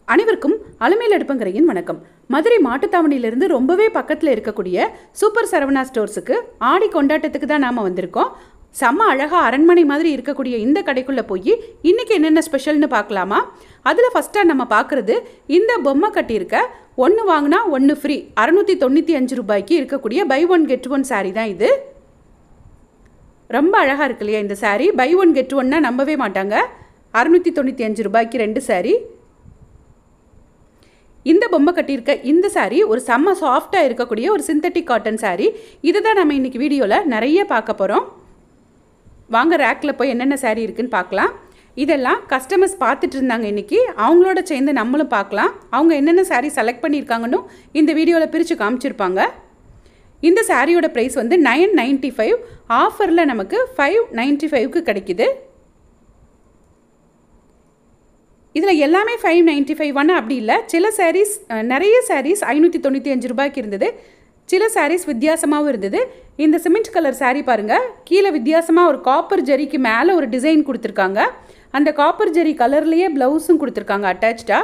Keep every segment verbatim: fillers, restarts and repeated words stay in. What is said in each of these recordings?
அனைவருக்கும் அலமேல் அடுப்பங்கரையின் வணக்கம். மதுரை மாட்டுத்தாவணியிலிருந்து ரொம்பவே பக்கத்தில் இருக்கக்கூடிய சூப்பர் சரவணா ஸ்டோர்ஸுக்கு ஆடி கொண்டாட்டத்துக்கு தான் நாம் வந்திருக்கோம். செம்ம அழகாக அரண்மனை மாதிரி இருக்கக்கூடிய இந்த கடைக்குள்ளே போய் இன்றைக்கி என்னென்ன ஸ்பெஷல்னு பார்க்கலாமா? அதில் ஃபஸ்ட்டாக நம்ம பார்க்குறது இந்த பொம்மை கட்டியிருக்க ஒன்று வாங்கினா ஒன்று ஃப்ரீ அறுநூற்றி தொண்ணூற்றி அஞ்சு ரூபாய்க்கு இருக்கக்கூடிய buy one get one sari தான் இது. ரொம்ப அழகாக இருக்கு இல்லையா இந்த சாரீ? பை ஒன் கெட் ஒன்னா நம்பவே மாட்டாங்க. அறுநூற்றி தொண்ணூற்றி அஞ்சு ரூபாய்க்கு ரெண்டு சாரீ. இந்த பொம்மை கட்டியிருக்க இந்த சாரீ ஒரு செம்ம சாஃப்டாக இருக்கக்கூடிய ஒரு சிந்தட்டிக் காட்டன் சாரீ. இதை தான் நம்ம இன்றைக்கி வீடியோவில் நிறைய பார்க்க போகிறோம். வாங்க ரேக்கில் போய் என்னென்ன சாரீ இருக்குதுன்னு பார்க்கலாம். இதெல்லாம் கஸ்டமர்ஸ் பார்த்துட்டு இருந்தாங்க இன்றைக்கி. அவங்களோட சேர்ந்து நம்மளும் பார்க்கலாம். அவங்க என்னென்ன சாரீ செலக்ட் பண்ணியிருக்காங்கன்னு இந்த வீடியோவில் பிரித்து காமிச்சிருப்பாங்க. இந்த சாரியோட ப்ரைஸ் வந்து நைன் நைன்ட்டி ஃபைவ் ஆஃபரில் நமக்கு ஃபைவ் நைன்ட்டி ஃபைவ்க்கு கிடைக்கிது. இதில் எல்லாமே ஃபைவ் நைன்ட்டி ஃபைவ் ஒன்று அப்படி இல்லை. சில சாரீஸ் நிறைய சாரீஸ் ஐநூற்றி தொண்ணூற்றி அஞ்சு ரூபாய்க்கு இருந்தது. சில சாரீஸ் வித்தியாசமாகவும் இருந்தது. இந்த சிமெண்ட் கலர் சாரீ பாருங்கள். கீழே வித்தியாசமாக ஒரு காப்பர் ஜரிக்கு மேலே ஒரு டிசைன் கொடுத்துருக்காங்க. அந்த காப்பர் ஜரி கலர்லேயே ப்ளவுஸும் கொடுத்துருக்காங்க அட்டாச்சாக.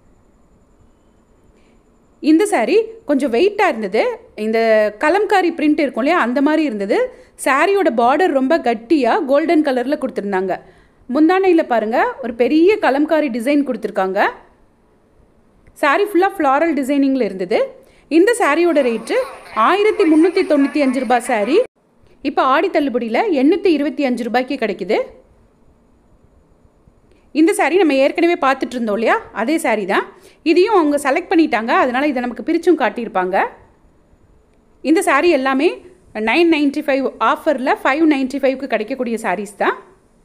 இந்த சாரீ கொஞ்சம் வெயிட்டாக இருந்தது. இந்த கலம்காரி பிரிண்ட் இருக்கும் இல்லையா, அந்த மாதிரி இருந்தது. சாரியோட பார்டர் ரொம்ப கட்டியாக கோல்டன் கலரில் கொடுத்துருந்தாங்க. முந்தானையில் பாருங்கள் ஒரு பெரிய கலம்காரி டிசைன் கொடுத்துருக்காங்க. சாரீ ஃபுல்லாக ஃப்ளாரல் டிசைனிங்கில் இருந்தது. இந்த சாரியோட ரேட்டு ஆயிரத்தி முந்நூற்றி தொண்ணூற்றி அஞ்சு ரூபாய் சாரீ இப்போ ஆடி தள்ளுபடியில் எண்ணூற்றி இருபத்தி அஞ்சு ரூபாய்க்கு கிடைக்குது. இந்த சாரீ நம்ம ஏற்கனவே பார்த்துட்டு இருந்தோம் இல்லையா, அதே சாரீ தான். இதையும் அவங்க செலக்ட் பண்ணிட்டாங்க, அதனால் இதை நமக்கு பிரிச்சும் காட்டியிருப்பாங்க. இந்த சாரீ எல்லாமே நைன் நைன்ட்டி ஃபைவ் ஆஃபரில் ஃபைவ் நைன்ட்டி ஃபைவ்க்கு கிடைக்கக்கூடிய சாரீஸ் தான்.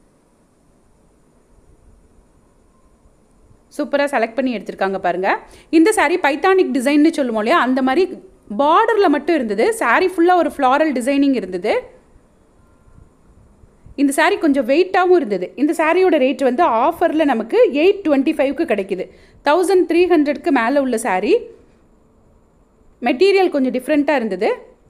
சூப்பராக செலக்ட் பண்ணி எடுத்திருக்காங்க பாருங்கள். இந்த சாரீ பைத்தானிக் டிசைன்னு சொல்லுவோம் இல்லையா, அந்த மாதிரி பார்டரில் மட்டும் இருந்தது. சாரீ ஃபுல்லாக ஒரு ஃப்ளாரல் டிசைனிங் இருந்தது. இந்த சாரீ கொஞ்சம் வெயிட்டாகவும் இருந்தது. இந்த சாரியோட ரேட் வந்து ஆஃபரில் நமக்கு எயிட் டுவெண்ட்டி ஃபைவ்க்கு கிடைக்கிது. தௌசண்ட் த்ரீ ஹண்ட்ரட்க்கு மேலே உள்ள சாரீ. மெட்டீரியல் கொஞ்சம் டிஃப்ரெண்ட்டாக இருந்தது.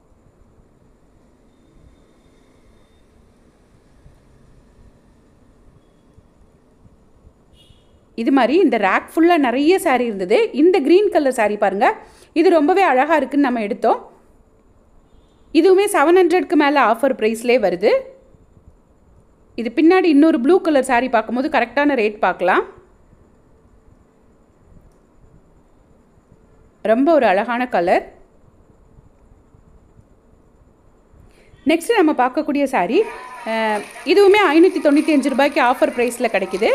இது மாதிரி இந்த ரேக் ஃபுல்லாக நிறைய சாரீ இருந்தது. இந்த க்ரீன் கலர் சாரீ பாருங்கள், இது ரொம்பவே அழகாக இருக்குதுன்னு நம்ம எடுத்தோம். இதுவுமே செவன் ஹண்ட்ரட்க்கு மேலே ஆஃபர் ப்ரைஸ்லேயே வருது. இது பின்னாடி இன்னொரு ப்ளூ கலர் சாரீ பார்க்கும்போது கரெக்டான ரேட் பார்க்கலாம். ரொம்ப ஒரு அழகான கலர். நெக்ஸ்ட்டு நம்ம பார்க்கக்கூடிய சாரீ இதுவுமே ஐநூற்றி தொண்ணூற்றி அஞ்சு ரூபாய்க்கு ஆஃபர் ப்ரைஸில் கிடைக்கிது.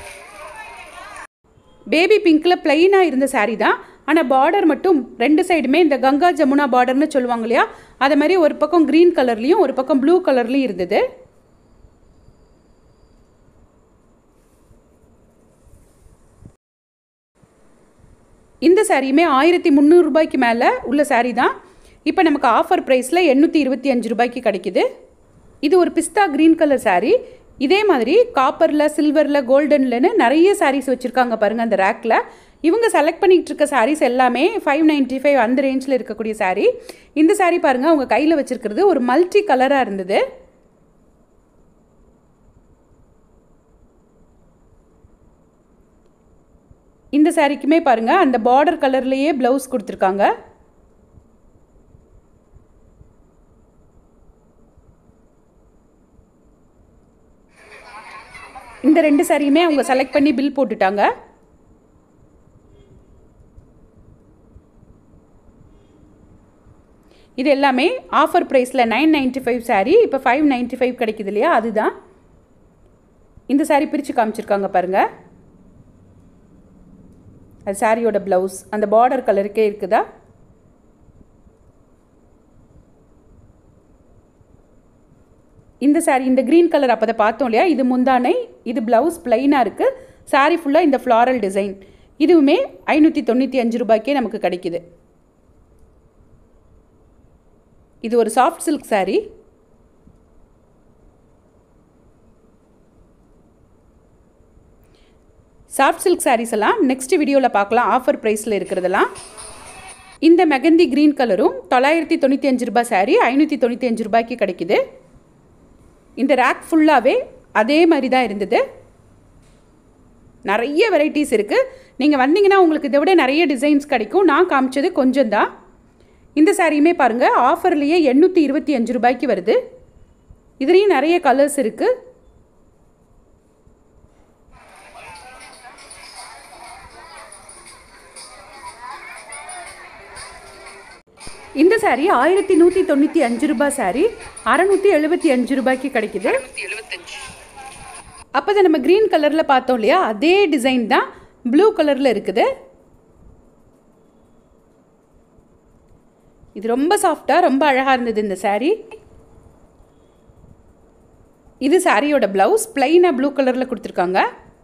பேபி பிங்க்கில் ப்ளைனாக இருந்த சாரீ தான். ஆனால் பார்டர் மட்டும் ரெண்டு சைடுமே இந்த கங்கா ஜமுனா பார்டர்னு சொல்லுவாங்க இல்லையா, அதை மாதிரி ஒரு பக்கம் க்ரீன் கலர்லேயும் ஒரு பக்கம் ப்ளூ கலர்லேயும் இருந்தது. இந்த சாரியுமே ஆயிரத்தி முந்நூறு ரூபாய்க்கு மேலே உள்ள சாரீ தான். இப்போ நமக்கு ஆஃபர் ப்ரைஸில் எண்ணூற்றி இருபத்தி அஞ்சு ரூபாய்க்கு கிடைக்கிது. இது ஒரு பிஸ்தா க்ரீன் கலர் சாரீ. இதே மாதிரி காப்பரில் சில்வரில் கோல்டன்லன்னு நிறைய சாரீஸ் வச்சுருக்காங்க பாருங்கள் அந்த ரேக்கில். இவங்க செலக்ட் பண்ணிகிட்டு இருக்க சாரீஸ் எல்லாமே ஃபைவ் நைன்ட்டி ஃபைவ் அந்த ரேஞ்சில் இருக்கக்கூடிய சாரீ. இந்த சாரீ பாருங்கள், அவங்க கையில் வச்சுருக்கிறது ஒரு மல்டி கலராக இருந்தது. இந்த சாரீக்குமே பாருங்கள் அந்த பார்டர் கலர்லேயே ப்ளவுஸ் கொடுத்துருக்காங்க. இந்த ரெண்டு சாரியுமே அவங்க செலக்ட் பண்ணி பில் போட்டுட்டாங்க. இது எல்லாமே ஆஃபர் ப்ரைஸில் நைன் நைன்ட்டி ஃபைவ் சாரீ இப்போ ஃபைவ் நைன்ட்டி ஃபைவ் கிடைக்குது இல்லையா, அதுதான். இந்த சாரீ பிரித்து காமிச்சிருக்காங்க பாருங்கள். அது சாரியோட ப்ளவுஸ் அந்த பார்டர் கலருக்கே இருக்குதா. இந்த சாரீ இந்த க்ரீன் கலர் அப்போ அதை பார்த்தோம் இல்லையா, இது முந்தானை, இது ப்ளவுஸ் ப்ளைனாக இருக்குது. சாரீ ஃபுல்லாக இந்த ஃப்ளாரல் டிசைன். இதுவுமே ஐநூற்றி தொண்ணூற்றி அஞ்சு ரூபாய்க்கே நமக்கு கிடைக்கிது. இது ஒரு soft silk sari. Soft silk saris எல்லாம் நெக்ஸ்ட் வீடியோவில் பார்க்கலாம். ஆஃபர் ப்ரைஸில் இருக்கிறதெல்லாம். இந்த மெகந்தி க்ரீன் கலரும் தொள்ளாயிரத்தி தொண்ணூற்றி அஞ்சு ரூபாய் சாரீ ஐநூற்றி தொண்ணூற்றி அஞ்சு ரூபாய்க்கு கிடைக்கிது. இந்த ரேக் ஃபுல்லாகவே அதே மாதிரி தான் இருந்தது. நிறைய வெரைட்டிஸ் இருக்குது. நீங்கள் வந்தீங்கன்னா உங்களுக்கு இதை விட நிறைய டிசைன்ஸ் கிடைக்கும். நான் காமிச்சது கொஞ்சம் தான். இந்த சாரியுமே பாருங்கள் ஆஃபர்லேயே எண்ணூற்றி இருபத்தி அஞ்சு ரூபாய்க்கு வருது. இதுலேயும் நிறைய கலர்ஸ் இருக்குது. இந்த சாரீ ஆயிரத்தி நூற்றி தொண்ணூற்றி அஞ்சு ரூபாய் சாரீ அறநூற்றி எழுபத்தி அஞ்சு ரூபாய்க்கு கிடைக்குது. அப்போ தான் நம்ம க்ரீன் கலரில் பார்த்தோம் இல்லையா, அதே டிசைன் தான் ப்ளூ கலரில் இருக்குது. இது ரொம்ப சாஃப்டாக ரொம்ப அழகாக இருந்தது இந்த சாரீ. இது சாரியோட ப்ளவுஸ் பிளைனாக ப்ளூ கலரில் கொடுத்துருக்காங்க.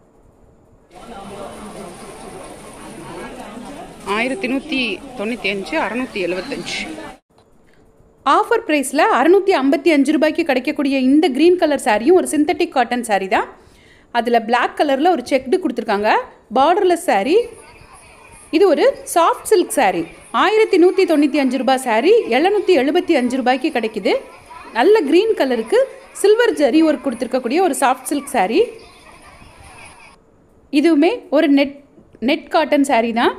ஆயிரத்தி நூற்றி தொண்ணூற்றி அஞ்சு அறநூற்றி எழுபத்தஞ்சு ஆஃபர் ப்ரைஸில் அறநூற்றி ஐம்பத்தி அஞ்சு ரூபாய்க்கு கிடைக்கக்கூடிய இந்த க்ரீன் கலர் சாரியும் ஒரு சிந்தட்டிக் காட்டன் சாரீ தான். அதில் பிளாக் கலரில் ஒரு செக்டு கொடுத்துருக்காங்க. பார்டர்லெஸ் சாரீ. இது ஒரு சாஃப்ட் சில்க் சாரீ. ஆயிரத்தி நூற்றி தொண்ணூற்றி அஞ்சு ரூபாய் சாரீ எழுநூற்றி எழுபத்தி அஞ்சு ரூபாய்க்கு கிடைக்குது. நல்ல க்ரீன் கலருக்கு சில்வர் ஜரி ஒர்க் கொடுத்துருக்கக்கூடிய ஒரு சாஃப்ட் சில்க் சாரீ. இதுவுமே ஒரு நெட் நெட் காட்டன் சாரீ தான்.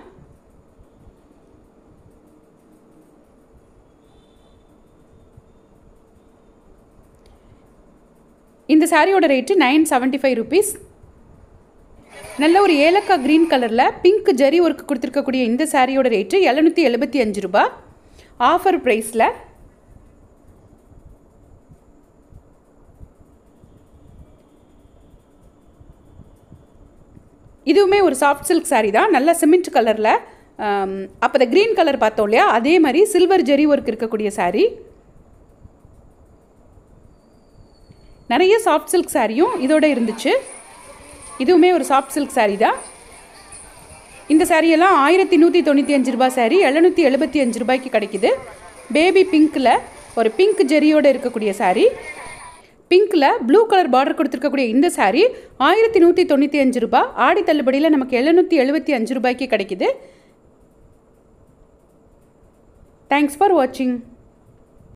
இந்த சாரியோட rate nine seventy five rupees. நல்ல ஒரு ஏலக்காய் க்ரீன் கலரில் பிங்க் ஜரி ஒர்க் கொடுத்துருக்கக்கூடிய இந்த சாரியோட ரேட்டு எழுநூற்றி எழுபத்தி அஞ்சு ரூபா ஆஃபர் ப்ரைஸில். இதுவுமே ஒரு சாஃப்ட் சில்க் சாரீ தான். நல்ல சிமெண்ட் கலரில். அப்போ இந்த க்ரீன் கலர் பார்த்தோம் இல்லையா, அதே மாதிரி சில்வர் ஜரி ஒர்க் இருக்கக்கூடிய சாரீ. நிறைய சாஃப்ட் சில்க் சாரியும் இதோட இருந்துச்சு. இதுவுமே ஒரு சாஃப்ட் சில்க் சாரீ தான். இந்த சாரியெல்லாம் ஆயிரத்தி நூற்றி தொண்ணூற்றி அஞ்சு ரூபாய் சாரீ எழுநூற்றி எழுபத்தி அஞ்சு ரூபாய்க்கு கிடைக்குது. பேபி பிங்க்கில் ஒரு பிங்க் ஜெரியோடு இருக்கக்கூடிய சாரீ. பிங்க்கில் ப்ளூ கலர் பார்டர் கொடுத்துருக்கக்கூடிய இந்த சாரீ ஆயிரத்தி நூற்றி தொண்ணூற்றி அஞ்சு ரூபாய். ஆடி தள்ளுபடியில் நமக்கு எழுநூற்றி எழுபத்தி அஞ்சு ரூபாய்க்கு கிடைக்குது. தேங்க்ஸ் ஃபார் வாட்சிங்.